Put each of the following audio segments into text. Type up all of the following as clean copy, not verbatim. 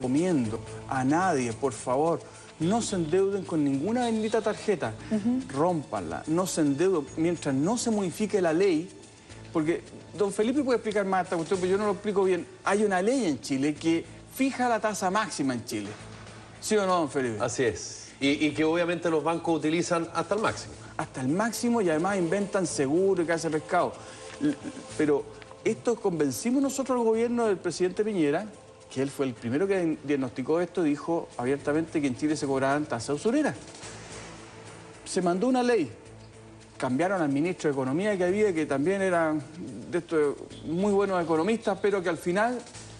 recomiendo a nadie, por favor, no se endeuden con ninguna bendita tarjeta. Rómpanla, no se endeuden mientras no se modifique la ley, porque don Felipe puede explicar más esta cuestión, pero yo no lo explico bien. Hay una ley en Chile que fija la tasa máxima en Chile. ¿Sí o no, don Felipe? Así es. Y que obviamente los bancos utilizan hasta el máximo. Hasta el máximo, y además inventan seguro y casa de pescado. Pero esto convencimos nosotros al gobierno del presidente Piñera, que él fue el primero que diagnosticó esto, dijo abiertamente que en Chile se cobraban tasas usureras. Se mandó una ley, cambiaron al ministro de Economía que había, que también era de estos muy buenos economistas, pero que al final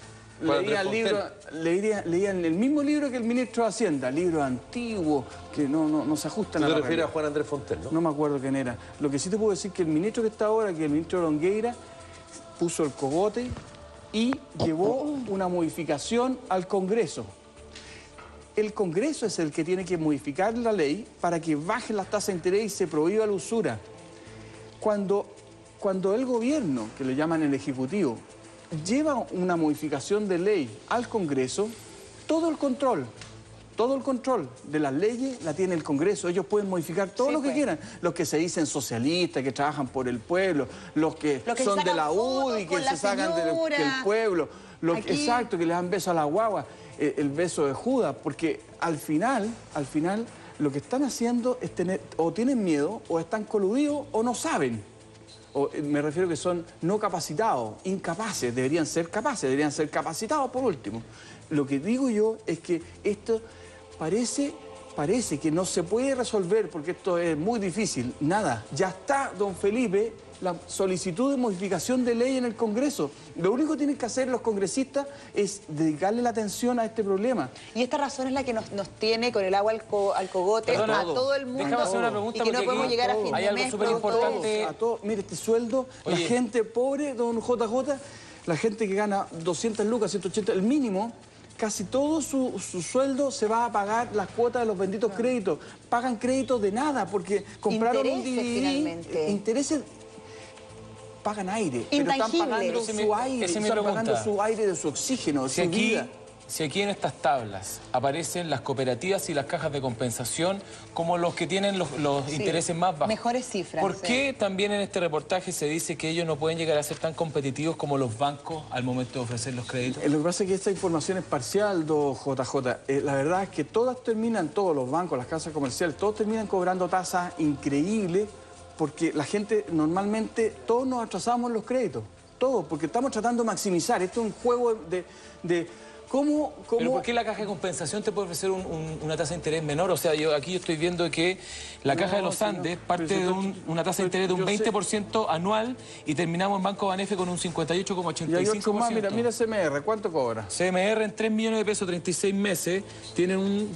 leían el mismo libro que el ministro de Hacienda, libros antiguos que no se ajustan a la realidad. ¿Tú te refieres a Juan Andrés Fontel, no? No me acuerdo quién era. Lo que sí te puedo decir es que el ministro que está ahora, que el ministro Longueira, puso el cogote y llevó una modificación al Congreso. El Congreso es el que tiene que modificar la ley para que bajen las tasas de interés y se prohíba la usura. Cuando el gobierno, que le llaman el Ejecutivo, lleva una modificación de ley al Congreso, todo el control de las leyes la tiene el Congreso. Ellos pueden modificar todo lo que quieran. Los que se dicen socialistas, que trabajan por el pueblo, los que son de la UDI, que se sacan del pueblo, exacto, que le dan beso a la guagua, el beso de Judas, porque al final, lo que están haciendo es o tienen miedo, o están coludidos, o no saben. Me refiero que son no capacitados, incapaces, deberían ser capaces, deberían ser capacitados por último. Lo que digo yo es que esto parece que no se puede resolver porque esto es muy difícil. Nada, ya está, don Felipe, la solicitud de modificación de ley en el Congreso. Lo único que tienen que hacer los congresistas es dedicarle la atención a este problema. Y esta razón es la que nos tiene con el agua al cogote a todo el mundo. Déjame hacer una pregunta, y que no podemos llegar a fin de mes. Hay algo súper importante. Mire, este sueldo, la gente pobre, don JJ, la gente que gana 200 lucas, 180, el mínimo, casi todo su sueldo se va a pagar las cuotas de los benditos créditos. Pagan créditos de nada porque compraron un DVD. Intereses. Pagan aire, pero están pagando su aire, están pagando su aire de su oxígeno, de su vida. Si aquí en estas tablas aparecen las cooperativas y las cajas de compensación como los que tienen los intereses más bajos. Mejores cifras. ¿Por qué también en este reportaje se dice que ellos no pueden llegar a ser tan competitivos como los bancos al momento de ofrecer los créditos? Lo que pasa es que esta información es parcial, don JJ. La verdad es que todos los bancos, las casas comerciales, todos terminan cobrando tasas increíbles porque la gente normalmente, todos nos atrasamos los créditos. Todos, porque estamos tratando de maximizar. Esto es un juego de ¿Cómo? ¿Pero por qué la caja de compensación te puede ofrecer una tasa de interés menor? O sea, yo estoy viendo que la caja de los Andes parte de una tasa de interés de un 20% anual y terminamos en Banco Banefe con un 58,85%. Y hay otro más, mira CMR, ¿cuánto cobra? CMR en 3 millones de pesos, 36 meses, tienen un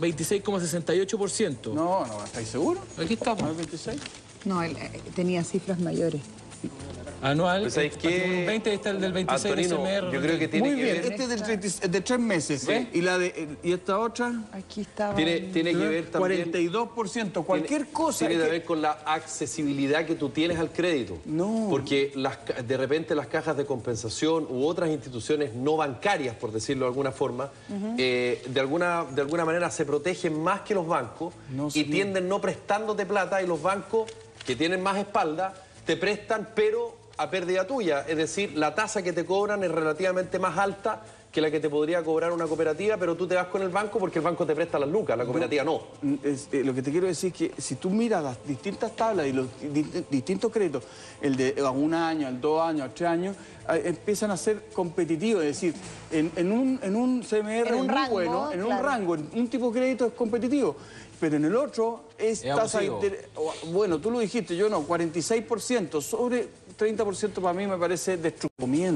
26,68%. No, ¿estáis seguros? Aquí estamos. ¿No es 26? No, él tenía cifras mayores. Anual, pues hay que... 20 está el del 26 Antonino, de CMR. yo creo que tiene muy bien, ver... este es de 3 meses. ¿Sí? ¿Y esta otra? Aquí estaba... Tiene que ver también... 42%, cualquier cosa. Tiene que ver con la accesibilidad que tú tienes al crédito. No. Porque de repente las cajas de compensación u otras instituciones no bancarias, por decirlo de alguna forma, de alguna manera se protegen más que los bancos y tienden no prestándote plata, y los bancos que tienen más espalda te prestan, pero a pérdida tuya. Es decir, la tasa que te cobran es relativamente más alta que la que te podría cobrar una cooperativa, pero tú te vas con el banco porque el banco te presta las lucas, la cooperativa no. Lo que te quiero decir es que si tú miras las distintas tablas y los distintos créditos, el de a 1 año, al 2 años, al 3 años, empiezan a ser competitivos. Es decir, en un CMR muy bueno, en un rango, en un tipo de crédito es competitivo. Pero en el otro es tasa de interés. Bueno, tú lo dijiste, yo no, 46%, sobre 30% para mí me parece destrucción.